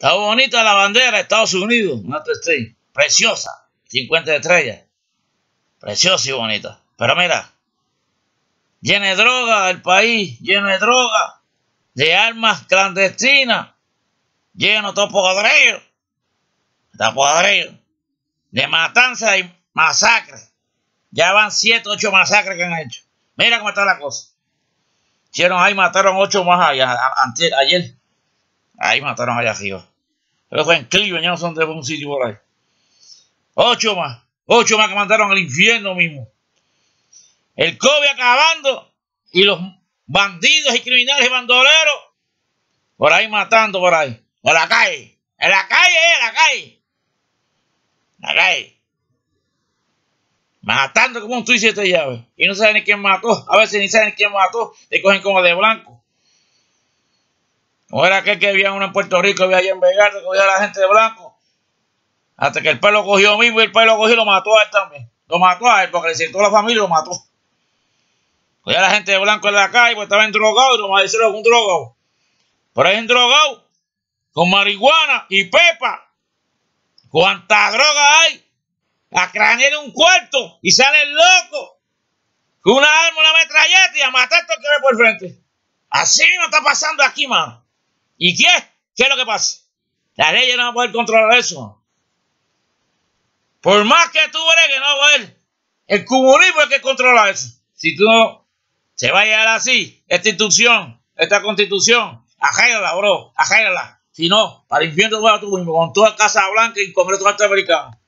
Está bonita la bandera de Estados Unidos, United States. Preciosa. 50 estrellas. Preciosa y bonita. Pero mira, lleno de droga el país, lleno de droga, de armas clandestinas, lleno todo podrido. Está podrido. De matanza y masacres. Ya van 7, 8 masacres que han hecho. Mira cómo está la cosa. Hicieron ahí, mataron 8 más allá, ayer. Ahí mataron allá arriba. Pero fue en Cleveland, ya no son de un sitio por ahí. 8 más. 8 más que mandaron al infierno mismo. El COVID acabando y los bandidos y criminales y bandoleros por ahí matando por ahí. En la calle. En la calle, en la calle. En la calle. Matando como un tuit de llave. Y no saben ni quién mató. A veces ni saben quién mató. Te cogen como de blanco. Como era aquel que había uno en Puerto Rico, había allá en Vegas, que cogía a la gente de blanco. Hasta que el pueblo cogió mismo y el pueblo cogió y lo mató a él también. Lo mató a él porque le sentó a la familia y lo mató. Cogía a la gente de blanco en la calle porque estaba endrogado y lo maldijeron con un drogado. Por ahí endrogado, con marihuana y pepa. ¿Cuánta droga hay? A cranear en un cuarto y salen locos. Con una arma, una metralleta y a matar todo el que ve por frente. Así no está pasando aquí, mano. ¿Y qué? ¿Qué es lo que pasa? La ley no va a poder controlar eso. Por más que tú veas que no va a poder. El comunismo es el que controla eso. Si tú no se va a llegar así, esta institución, esta constitución, ajéala, bro, ajéala. Si no, para el infierno vas tú mismo, con toda Casa Blanca y Congreso norteamericano.